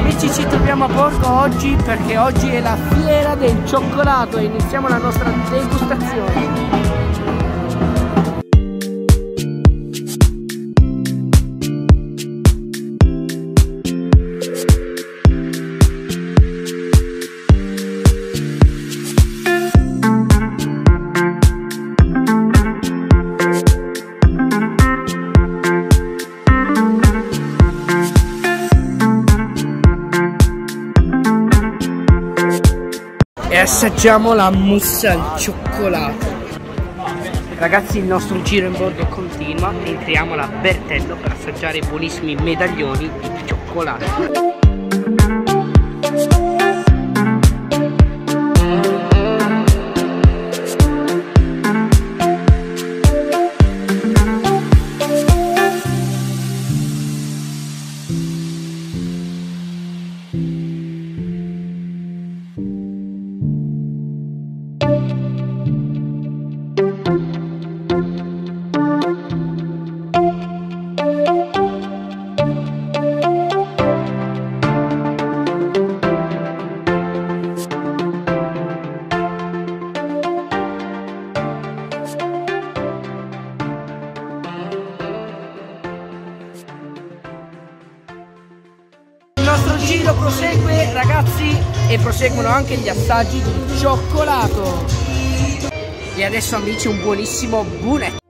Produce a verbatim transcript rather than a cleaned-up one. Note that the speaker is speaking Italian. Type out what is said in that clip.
Amici, ci troviamo a Borgo oggi perché oggi è la fiera del cioccolato e iniziamo la nostra degustazione. E assaggiamo la mousse al cioccolato. Ragazzi, il nostro giro in bordo continua. Entriamo alla Bertello per assaggiare i buonissimi medaglioni di cioccolato. Il nostro giro prosegue, ragazzi, e proseguono anche gli assaggi di cioccolato. E adesso, amici, un buonissimo bunetto.